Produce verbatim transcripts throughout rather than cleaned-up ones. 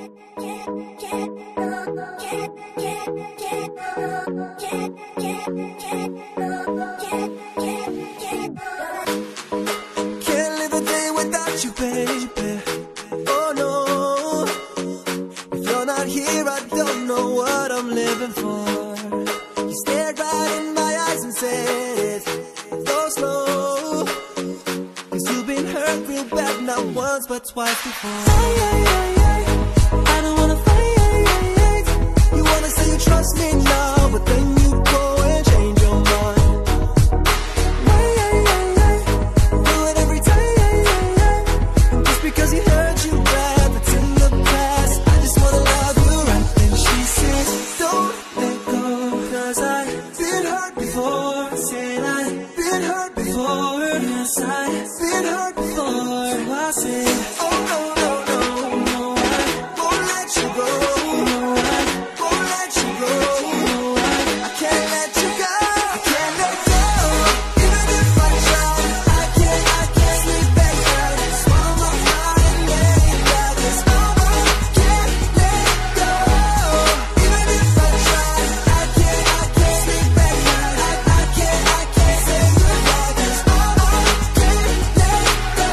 live a day without you, baby. Oh no, if you're not here, I don't know what I'm living for. You stared right in my eyes and said, go slow, 'cause you've been hurt real bad, not once but twice before. Ay, ay, ay, ay. I don't wanna fight. You wanna say you trust me now, but then you go and change your mind. Ay, ay, ay, ay. Do it every time, just because you hurt you bad, that's in the past. I just wanna love you right. And she says, don't let go, 'cause I've been hurt before. Said I've been hurt before. Yes, I've been hurt before. So I said, oh no, no, no, no, I won't let you go. No, I won't let you go. No, I, I can't let you go. I can't let go. Even if I try, I can't, I can't sleep at night. Swallow my pride and let it die. 'Cause I can't let go. Even if I try, I can't, I can't sleep at night. I, I can't, I can't say goodbye. 'Cause I can't let go.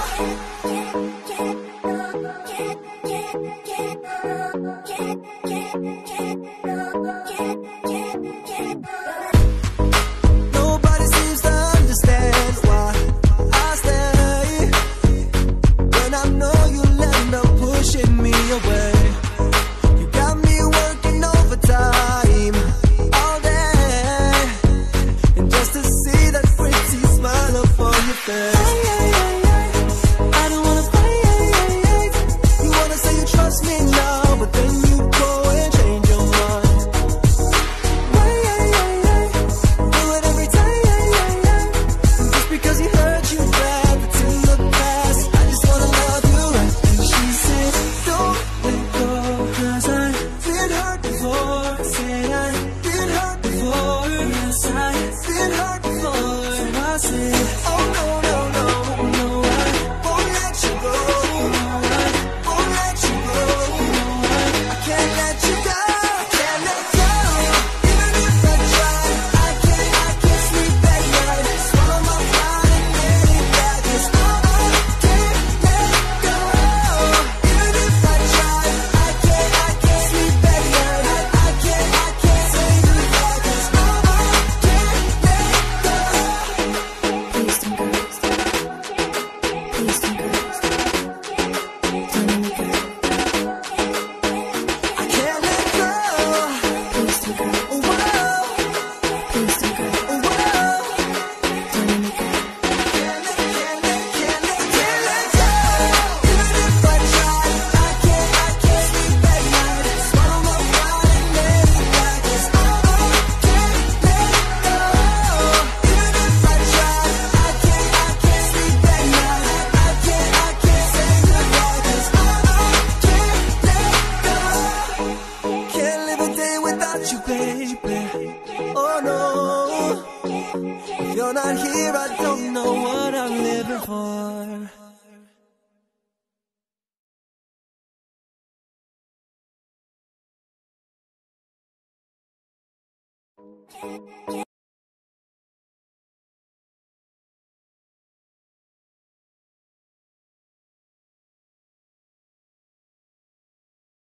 Nobody seems to understand why I stay when I know you'll end up pushing me away. You got me working overtime all day, and just to see that pretty smile upon your face. Ay, ay, ay, ay. I don't wanna fight. You wanna say you trust me now, but then you go and change your mind. Ay, ay, ay, ay. Do it every time, just because you hurt you bad, that's in the past. I just wanna love you right. And she said, don't let go, 'cause I've been hurt before. Said I've been hurt before. Yes, I've been hurt before. So I said, oh no, no, no, no, I won't let you go. No, I won't let you go. No, I, I can't let you go. I can't let go. Even if I try, I can't, I can't sleep at night. Swallow my pride and let it die. 'Cause I can't let go. Even if I try, I can't, I can't sleep at night. I, I can't, I can't say goodbye. 'Cause I can't let go. Please don't go. Please don't go. Don't let me go. I can't let go. Please don't go. Oh, whoa. Please don't go. Oh, whoa. Don't let me go. Can't let, can't let, can't let, can't let go. Even if I try, I can't, I can't sleep at night. Swallow my pride and let it die. 'Cause I can't let go. Even if I try, I can't, I can't sleep at night. I, I can't, I can't say goodbye. 'Cause I can't let go. Can't live a day without you, baby. Oh no. If you're not here, I don't know what I'm living for.